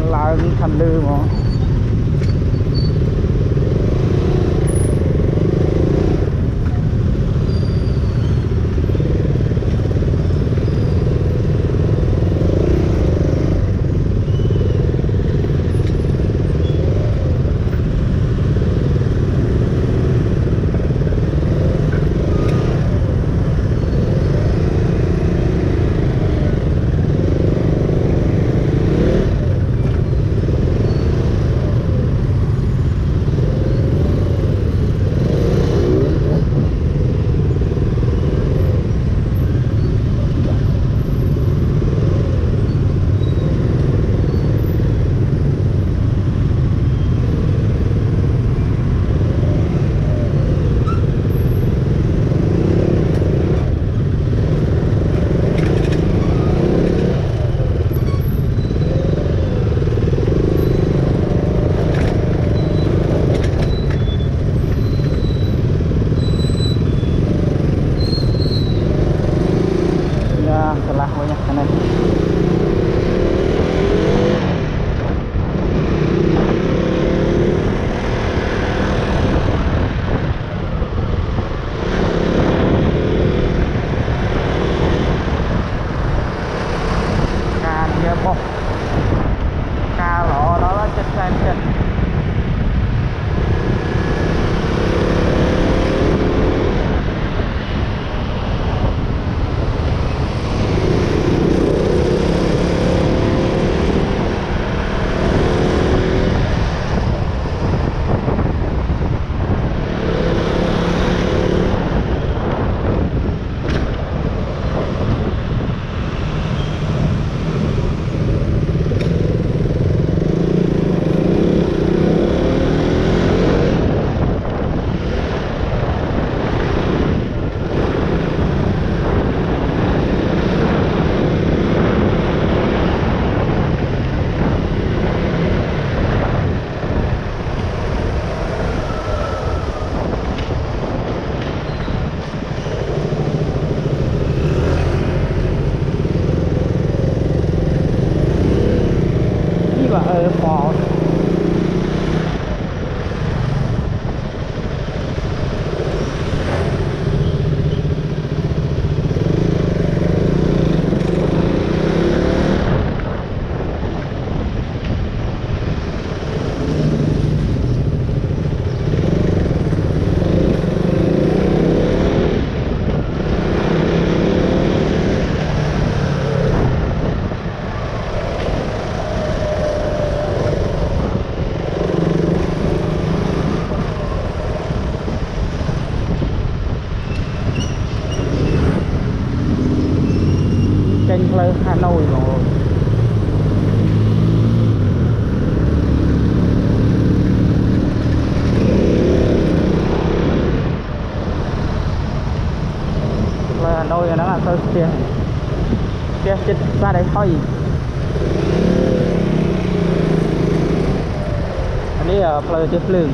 ឡើងខាងលើហ្មង trên phơi Hà Nội rồi. Phơi Hà Nội nó là phơi tiền chết ra đấy thôi. Anh ấy ở phơi chết lương.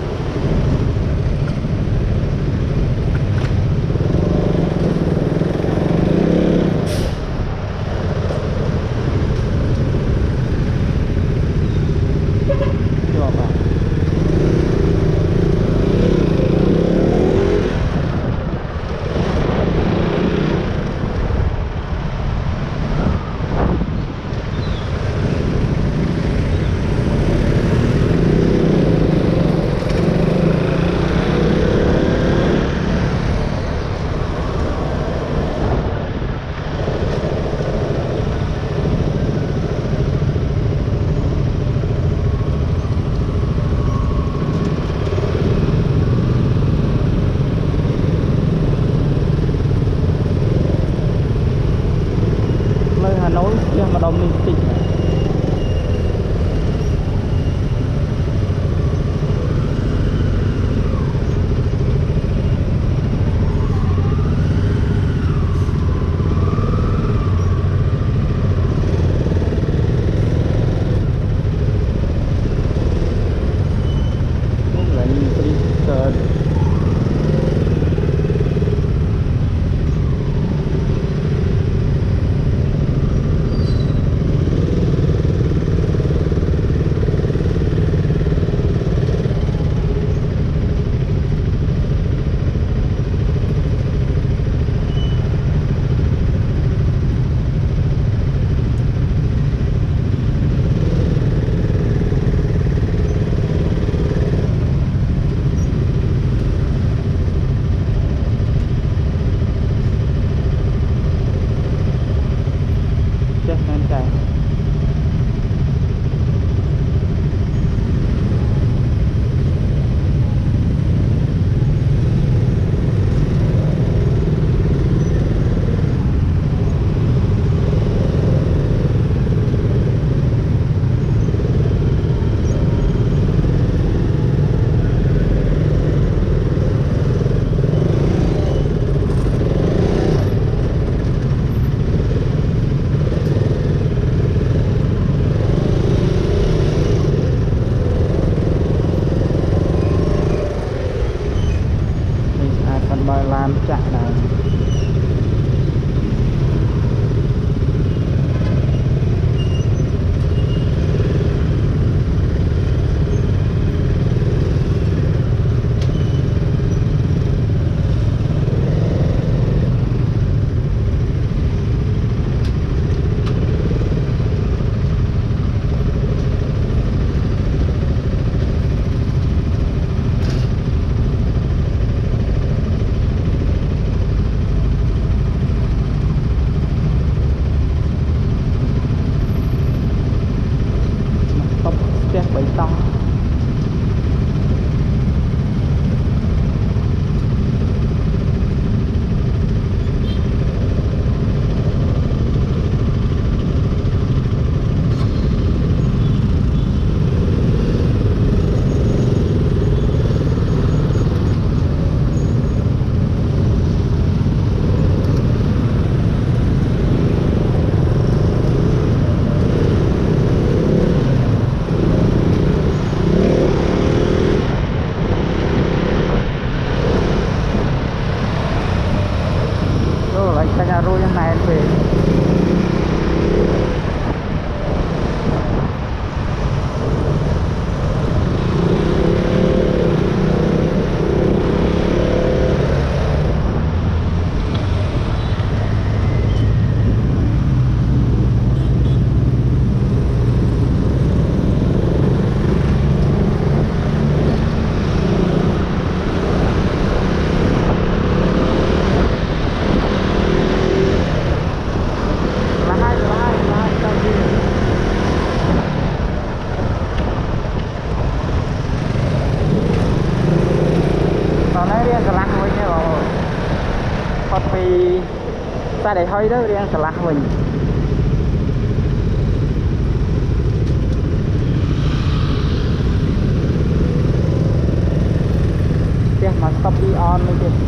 Mà đông linh tinh nén về ta để hơi đó riêng xà lắc mình kia mà stop đi on đi kia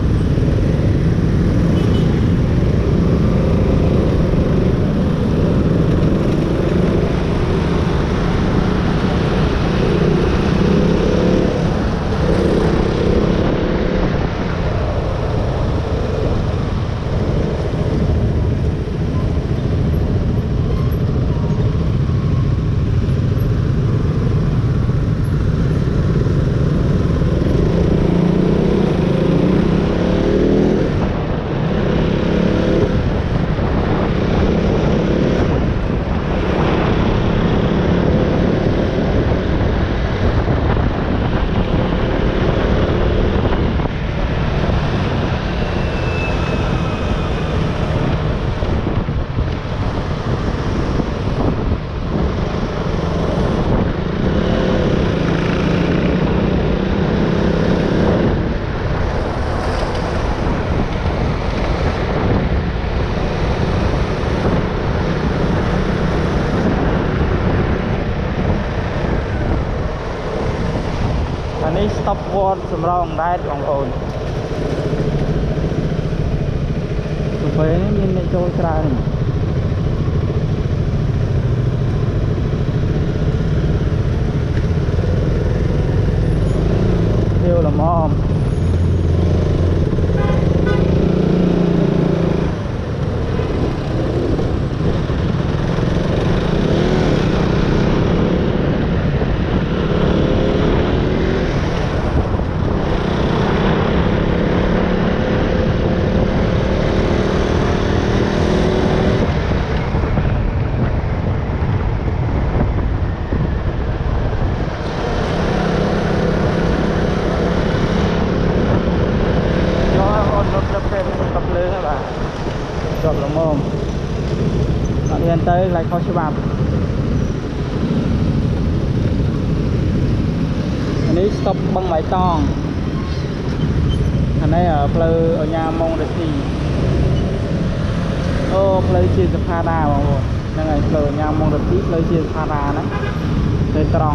stop word សម្រងដែរបងប្អូនទៅពេលនេះមានអ្នកចូលច្រើនវាល្មមtới lại khó chịu bạp anh ấy stop băng máy tòng anh ấy ở pleu ở nhà mong được gì ô pleu chia cho pha đà mà nên là pleu ở nhà mong được tí pleu chia pha đà đó để tròn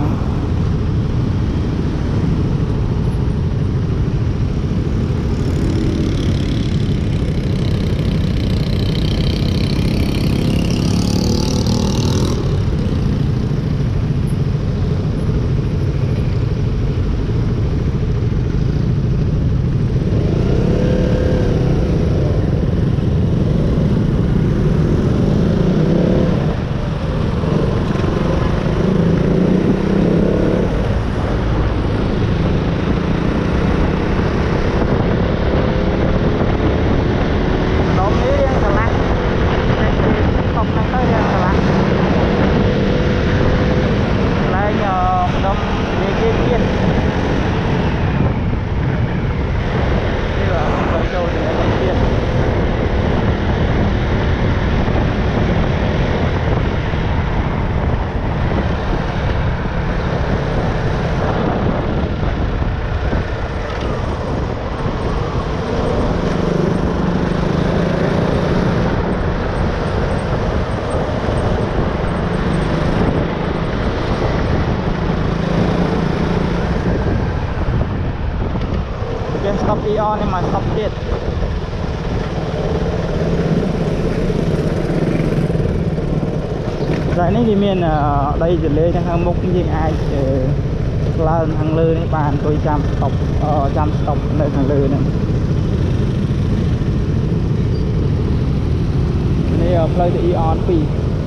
stop ion nhưng mà stop điện giải này thì miền ở đây chỉ lên hàng mục như ai lên hàng lư này bàn tôi chăm stop nơi hàng lư này ផ្លូវទៅ Eon 2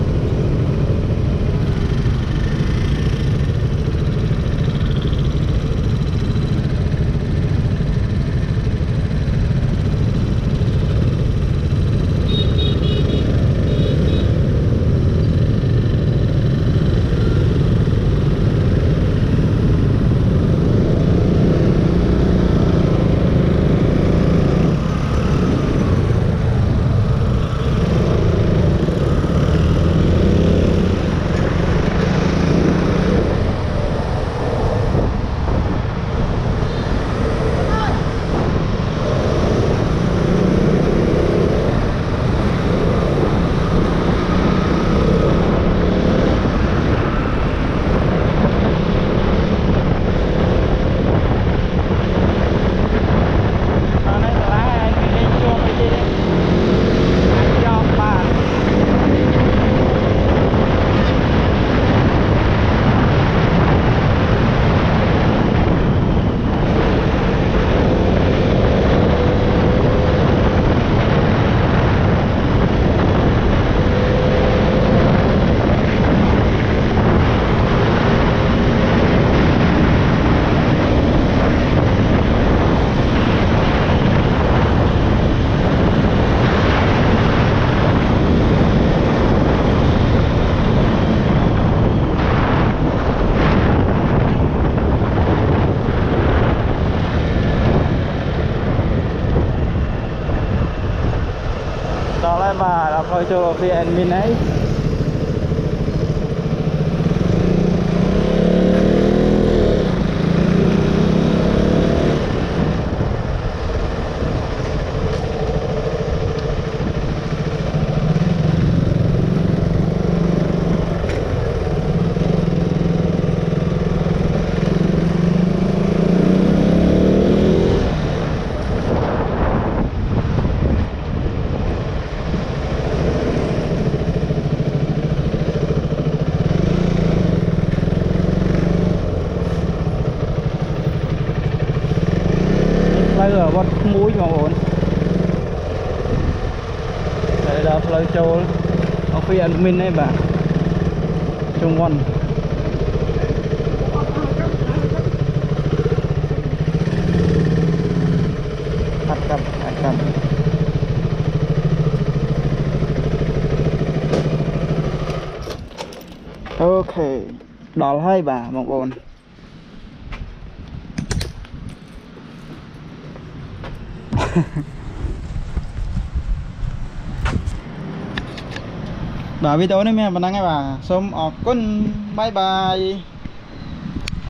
Và đã khơi cho phía admin ấy ở vót mũi mà ổn đây là phơi trâu ở phía admin ấy bà trung quân cặp ok đó là hai bà mong ổn bà video này mẹ bạn đang nghe bà xôm ọt con bye bye.